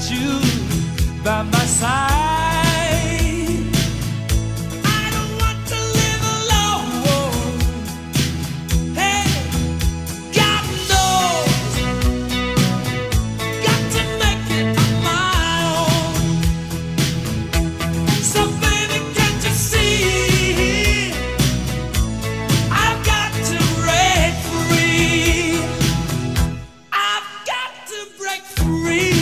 you by my side. I don't want to live alone. Hey, God knows, got to make it on my own. So baby, can't you see, I've got to break free. I've got to break free.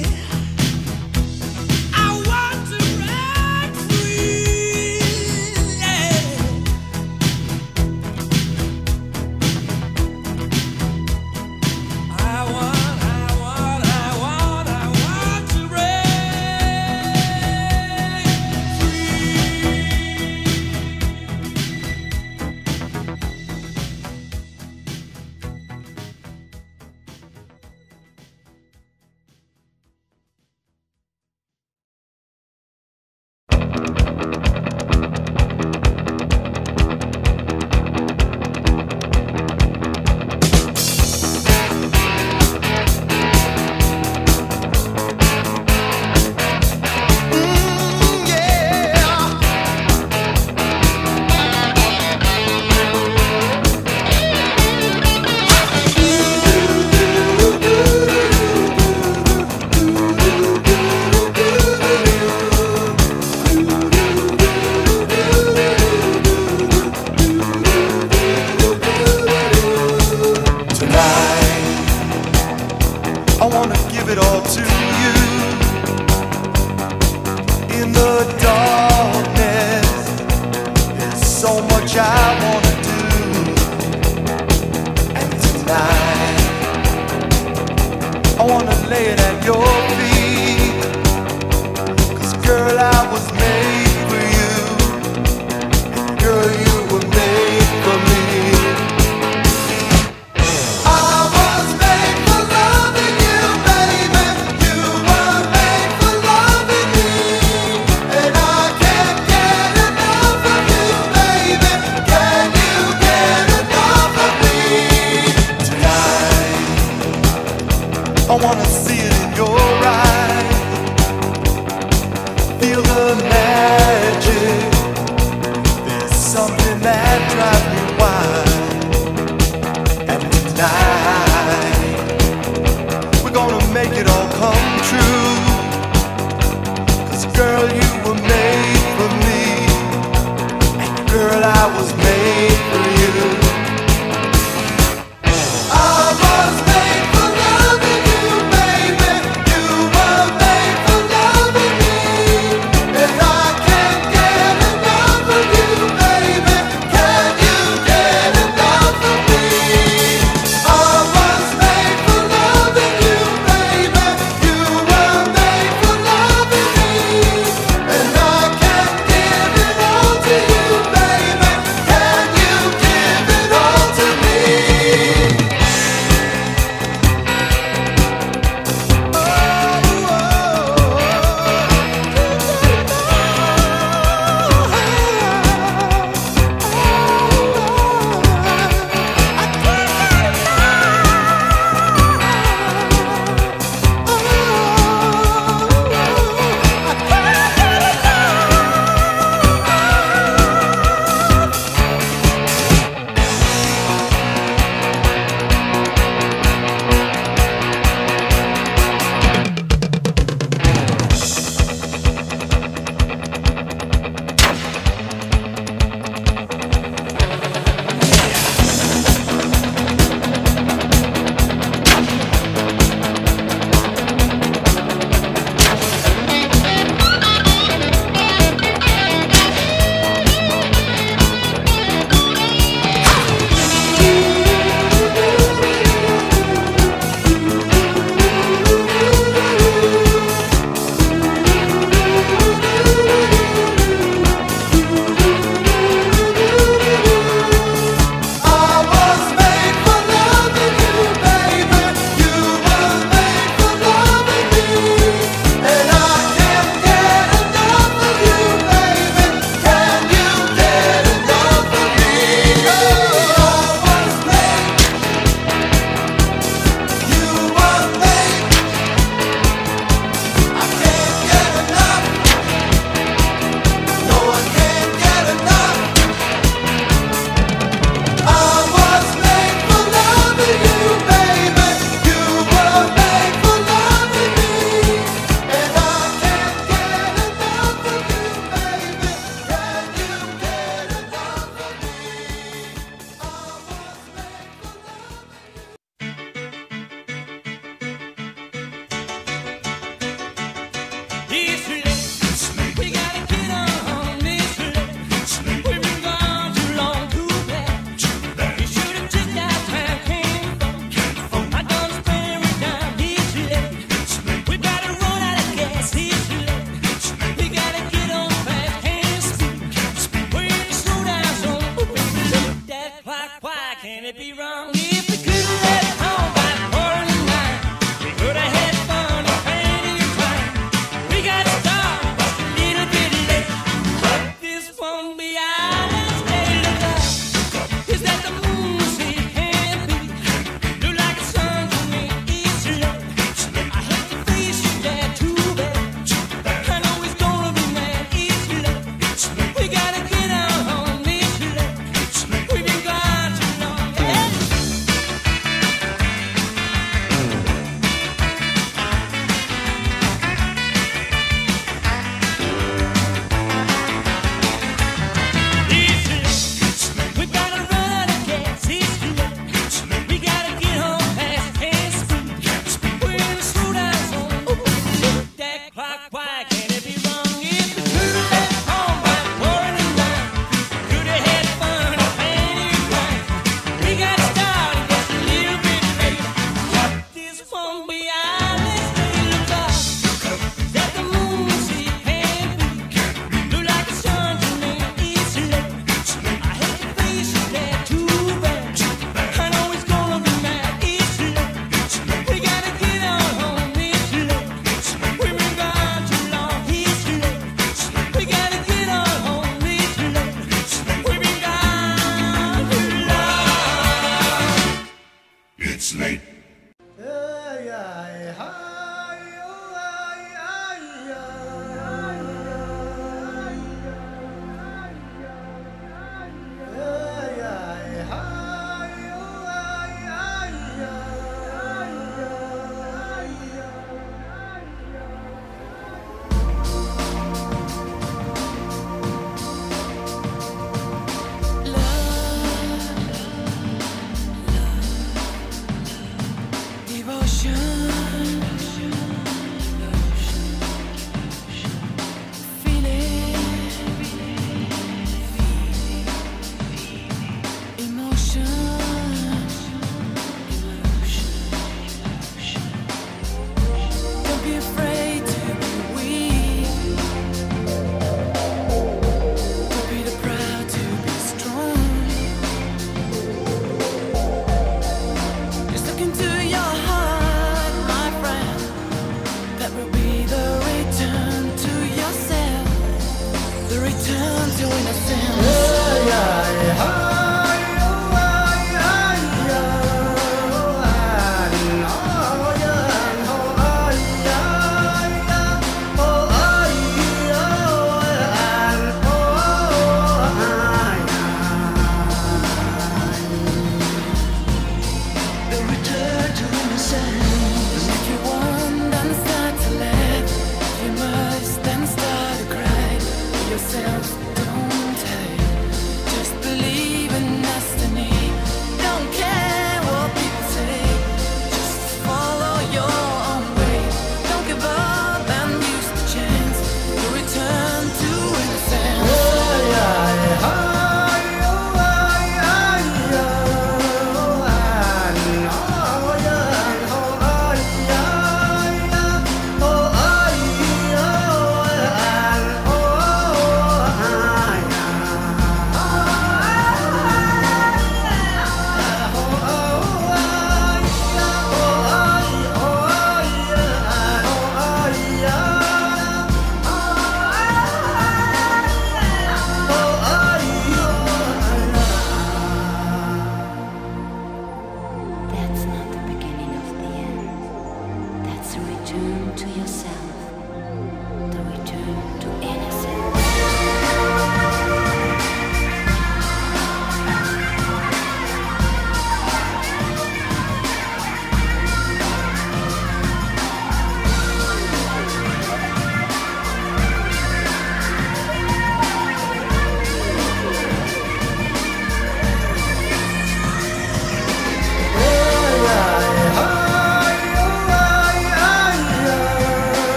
I wanna give it all to you. In the darkness, there's so much I wanna do. And tonight, I wanna lay it at your feet. 'Cause girl, I was made for you. And girl, you were made for me. I wanna see it in your eyes. Feel the magic. There's something that drives me wild. And tonight, we're gonna make it all come true. 'Cause girl, you were made for me. And girl, I was made for you.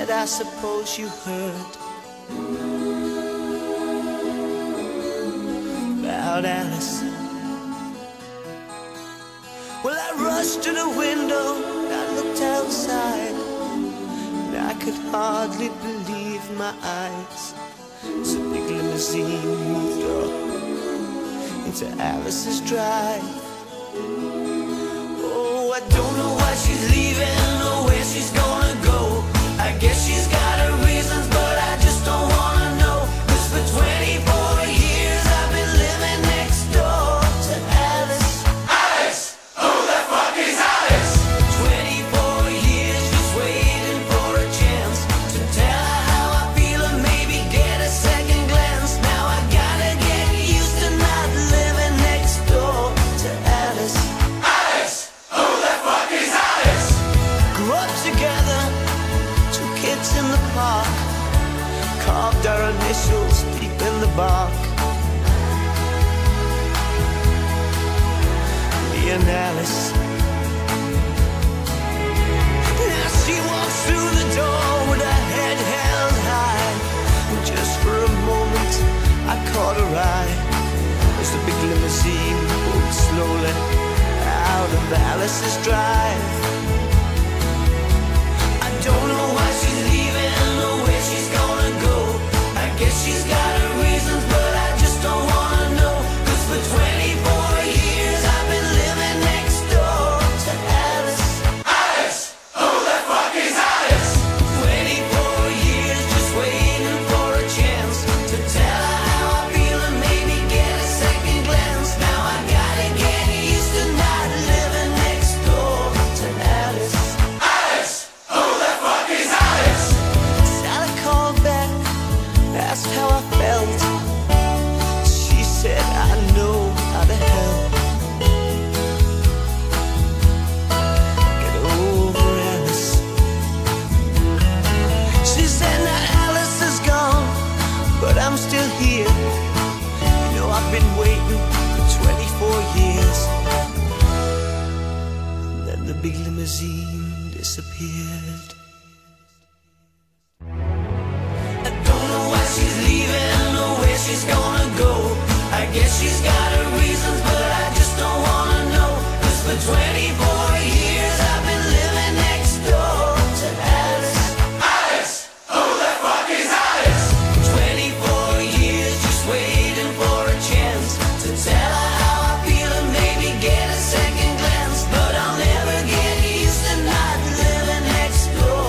said, I suppose you heard about Alice. Well, I rushed to the window, I looked outside, and I could hardly believe my eyes. As a big limousine moved up into Alice's drive. Oh, I don't know why she's leaving or where she's gonna go. I guess she's got her reasons, but I just don't wanna know. 'Cause for 24 years I've been living next door to Alice. Alice! Who the fuck is Alice? 24 years just waiting for a chance to tell her how I feel and maybe get a second glance. Now I gotta get used to not living next door to Alice. Alice! Who the fuck is Alice? Grew up together, two kids in the park, carved our initials deep in the bark. Me and Alice. Now she walks through the door with her head held high, and just for a moment I caught her eye as the big limousine moved slowly out of Alice's drive. I don't know why she's leaving or where she's gonna go. I guess she's got her reasons, but I just don't wanna know. 'Cause for 24 years I've been living next door to Alice. Alice! Who the fuck is Alice? 24 years just waiting for a chance to tell her how I feel and maybe get a second glance. Now I gotta get used to not living next door to Alice. Alice! Who the fuck is Alice? Sally called back, asked how I felt. She said, I know how to help. Get over Alice. She said, now Alice is gone, but I'm still here. You know I've been waiting for 24 years. Then the big limousine disappeared. I don't know why she's leaving or where she's gonna go. I guess she's got her reasons, but I just don't wanna know. 'Cause for 24 years I've been living next door to Alice. Alice! Who the fuck is Alice? 24 years just waiting for a chance to tell her how I feel and maybe get a second glance. But I'll never get used to not living next door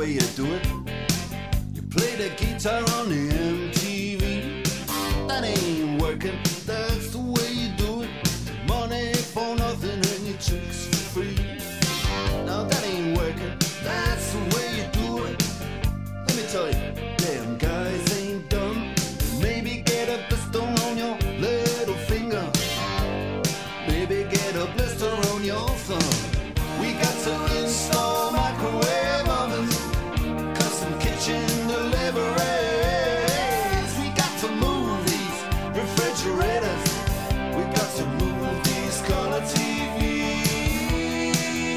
way you do it. You play the guitar on the MTV. That ain't working, that's the way you do it. Money for nothing and your chicks for free. Now that ain't working, that's the way you do it. Let me tell you, damn guys ain't dumb. Maybe get a blister on your little finger. Maybe get a blister on your thumb. We got to install microwave ovens, custom kitchen deliveries. We got to move these refrigerators. We got to move these color TVs.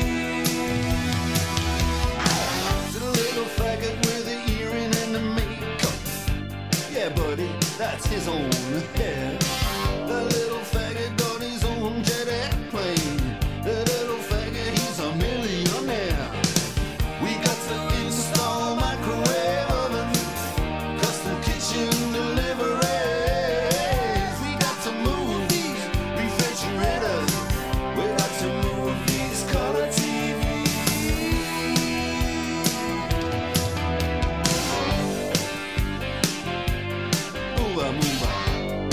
The little faggot with the earring and the makeup. Yeah, buddy, that's his own hair. The little faggot got his own jet airplane. The little faggot, he's a millionaire. We got to install microwave ovens, custom kitchen deliveries. We got to move these refrigerators. We got to move these color TVs. Move on, move on.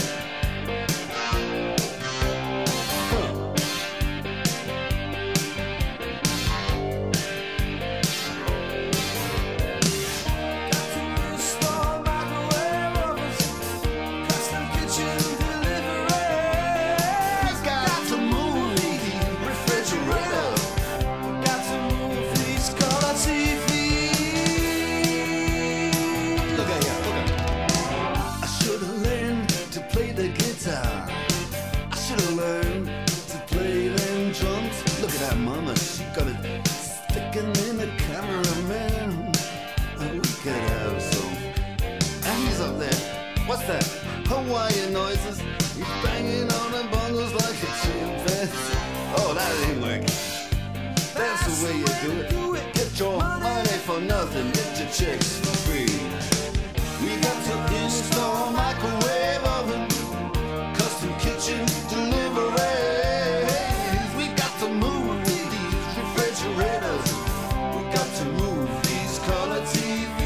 Mama, she got it sticking in the cameraman. We could have some. And he's up there. What's that? Hawaiian noises. He's banging on the bongos like a chimpanzee. Oh, that ain't working. That's the way you do it. Get your money for nothing. Get your chicks for free. We got to install microwave oven, custom kitchen deliveries. We got to move refrigerators. We got to move these color TVs.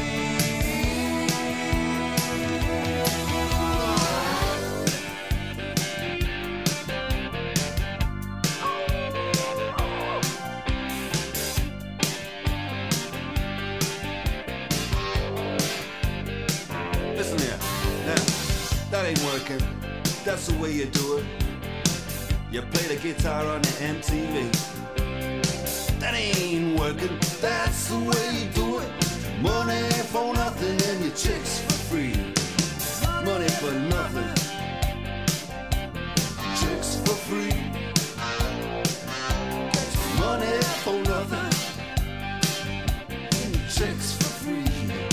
Listen here, now, that ain't working. That's the way you do it. You play the guitar on the MTV. That ain't working, that's the way you do it. Money for nothing and your chicks for free. Money for nothing, chicks for free. Money for nothing, chicks for free.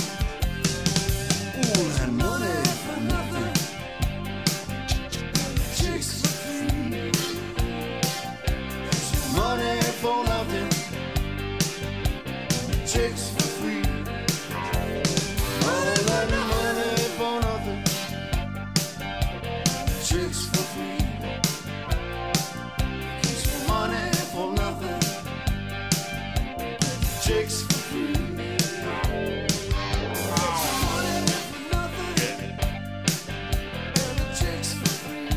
Ooh, and money for nothing, chicks for free. Money for nothing, chicks for free. All that money for nothing, chicks for free. Money for nothing, chicks for free. Money for nothing, and the chicks for free.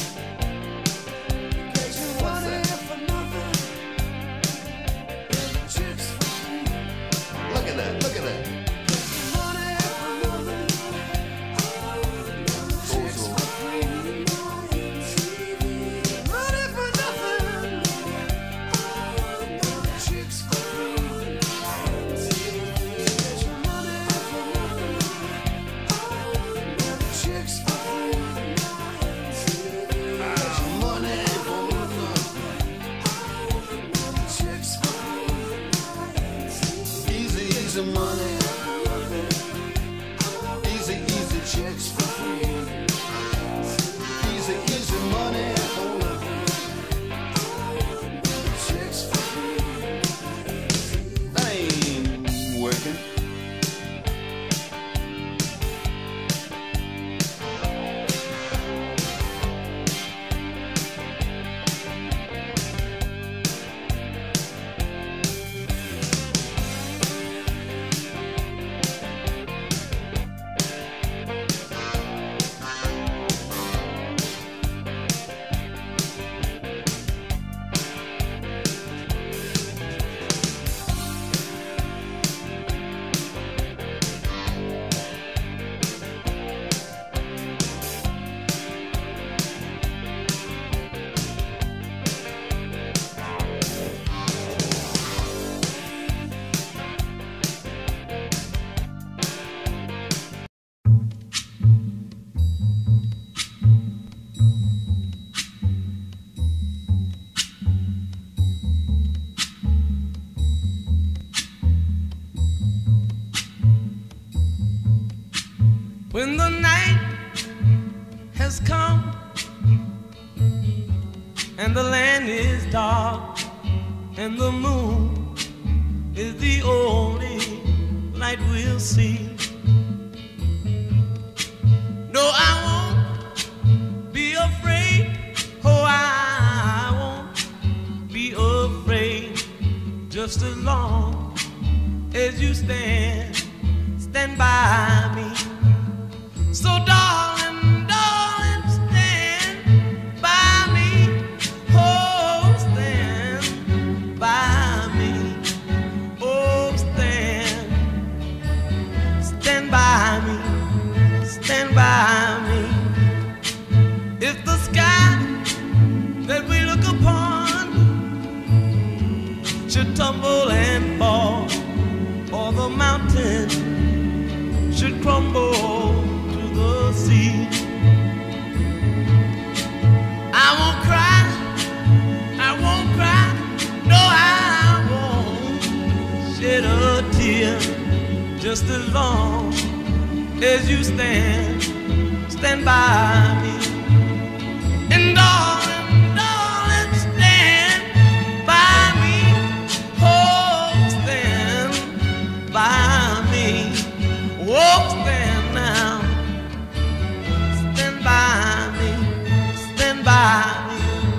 Money for nothing, and the chicks for free. Look at that, look at that. Money for nothing, chicks for free. and the land is dark, and the moon is the only light we'll see. No, I won't be afraid. Oh, I won't be afraid. Just as long as you stand by me. So darling, darling, stand by me. Oh, stand by me. Oh, stand by me. Stand by me. If the sky that we look upon should tumble and fall, or the mountain should crumble to the sea, I won't cry, I won't cry, no, I won't shed a tear. Just as long as you stand by me. And darling, darling, stand by me. Oh, stand by me. Oh, stand now. Stand by me. Stand by me.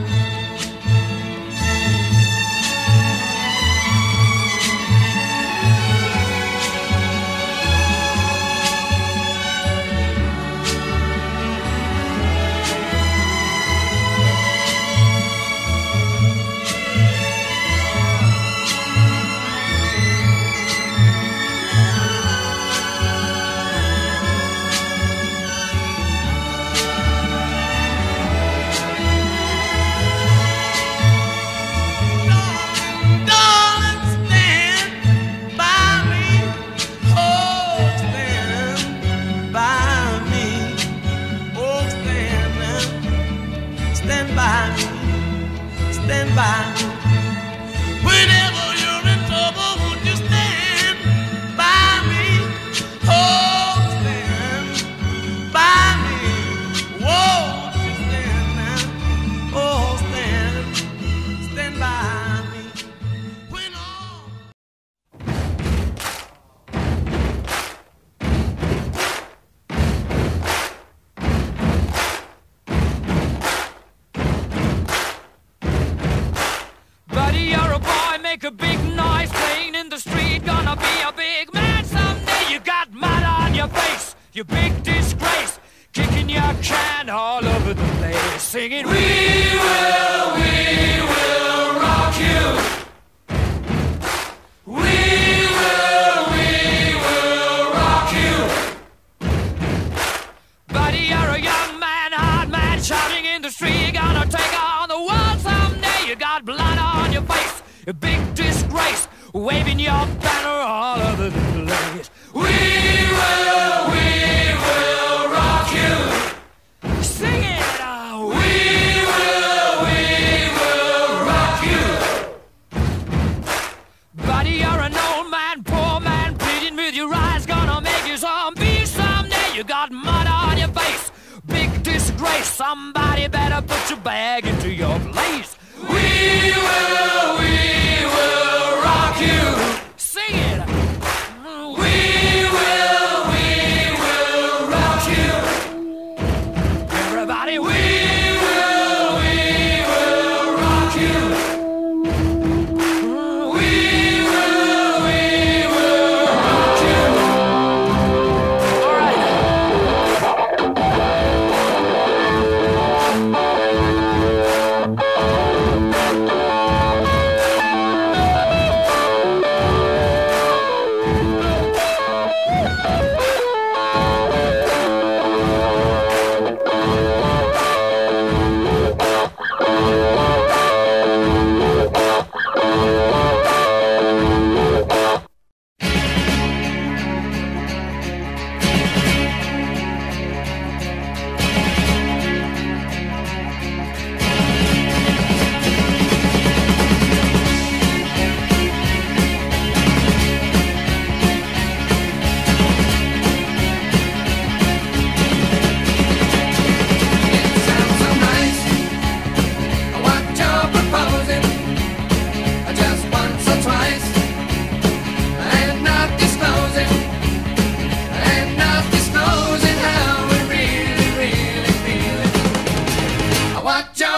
Stand by me. Whenever you're in trouble, won't you stand by me? Oh, stand by me. Won't you stand now? Oh, stand by me. When all make a big noise playing in the street. Gonna be a big man someday. You got mud on your face, you big disgrace. Kicking your can all over the place, singing, we will rock you. We will rock you. Buddy, you're a young man, hard man, shouting in the street. Gonna take on the world someday. You got blood on your face, a big disgrace, waving your banner all over the place. We will rock you. Sing it out. We will rock you. Buddy, you're an old man, poor man, pleading with your eyes. Gonna make you zombie someday. You got mud on your face, big disgrace. Somebody better put your bag into your place. We will rock you. Sing it. We will rock you. Everybody, we will rock you. We will rock you. All right. Watch out.